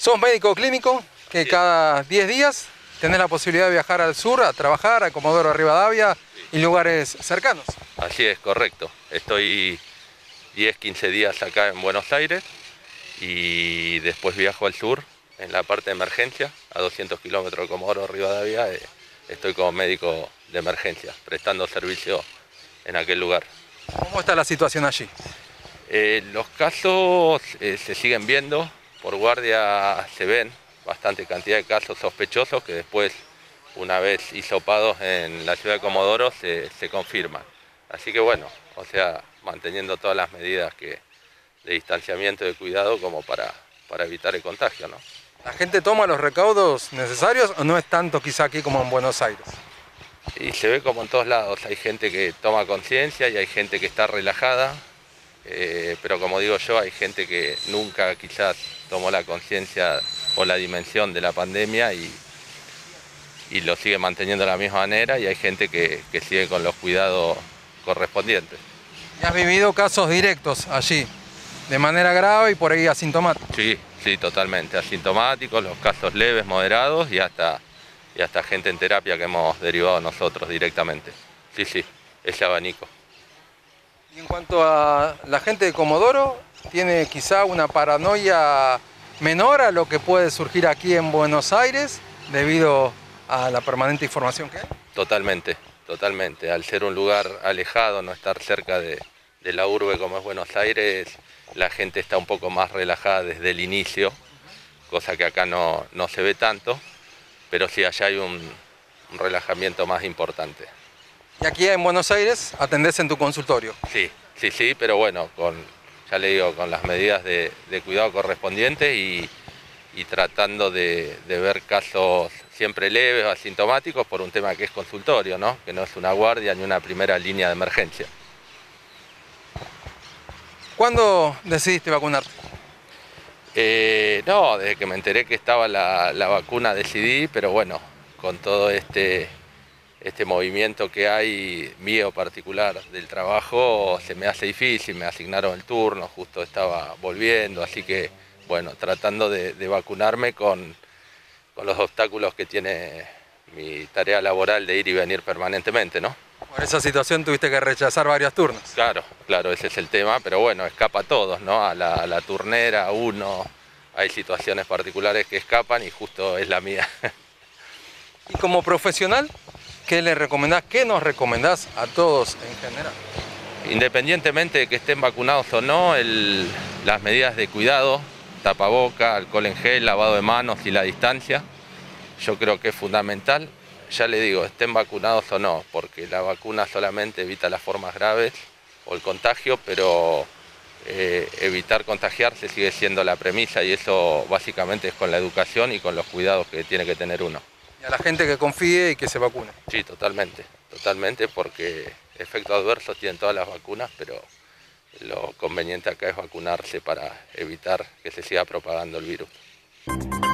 Sos médico clínico que Sí. cada 10 días tenés la posibilidad de viajar al sur a trabajar, a Comodoro Rivadavia y lugares cercanos. Así es, correcto. Estoy 10-15 días acá en Buenos Aires y después viajo al sur en la parte de emergencia, a 200 kilómetros de Comodoro Rivadavia. Estoy como médico de emergencia, prestando servicio en aquel lugar. ¿Cómo está la situación allí? Los casos se siguen viendo, por guardia se ven bastante cantidad de casos sospechosos que después, una vez hisopados en la ciudad de Comodoro, se confirman. Así que bueno, o sea, manteniendo todas las medidas de distanciamiento y de cuidado como para evitar el contagio, ¿no? ¿La gente toma los recaudos necesarios o no es tanto quizá aquí como en Buenos Aires? Y se ve como en todos lados, hay gente que toma conciencia y hay gente que está relajada, pero como digo yo, hay gente que nunca quizás tomó la conciencia o la dimensión de la pandemia y lo sigue manteniendo de la misma manera, y hay gente que sigue con los cuidados correspondientes. ¿Y has vivido casos directos allí, de manera grave y por ahí asintomáticos? Sí, sí, totalmente, asintomáticos, los casos leves, moderados y hasta gente en terapia que hemos derivado nosotros directamente. Sí, sí, ese abanico. Y en cuanto a la gente de Comodoro, ¿tiene quizá una paranoia menor a lo que puede surgir aquí en Buenos Aires debido a la permanente información que hay? Totalmente, totalmente. Al ser un lugar alejado, no estar cerca de la urbe como es Buenos Aires, la gente está un poco más relajada desde el inicio, cosa que acá no se ve tanto, pero sí allá hay un relajamiento más importante. Y aquí en Buenos Aires atendés en tu consultorio. Sí, sí, sí, pero bueno, ya le digo, con las medidas de cuidado correspondientes y tratando de ver casos siempre leves o asintomáticos por un tema que es consultorio, ¿no? Que no es una guardia ni una primera línea de emergencia. ¿Cuándo decidiste vacunarte? No, desde que me enteré que estaba la vacuna decidí, pero bueno, con todo este movimiento que hay mío particular del trabajo, se me hace difícil, me asignaron el turno, justo estaba volviendo, así que bueno, tratando de vacunarme con los obstáculos que tiene mi tarea laboral de ir y venir permanentemente, ¿no? Por esa situación tuviste que rechazar varios turnos. Claro, claro, ese es el tema, pero bueno, escapa a todos, ¿no? A la turnera, a uno, hay situaciones particulares que escapan y justo es la mía. Y como profesional, ¿qué le recomendás, qué nos recomendás a todos en general? Independientemente de que estén vacunados o no, las medidas de cuidado, tapaboca, alcohol en gel, lavado de manos y la distancia, yo creo que es fundamental. Ya le digo, estén vacunados o no, porque la vacuna solamente evita las formas graves o el contagio, pero evitar contagiarse sigue siendo la premisa, y eso básicamente es con la educación y con los cuidados que tiene que tener uno. Y a la gente que confíe y que se vacune. Sí, totalmente, totalmente, porque efectos adversos tienen todas las vacunas, pero lo conveniente acá es vacunarse para evitar que se siga propagando el virus.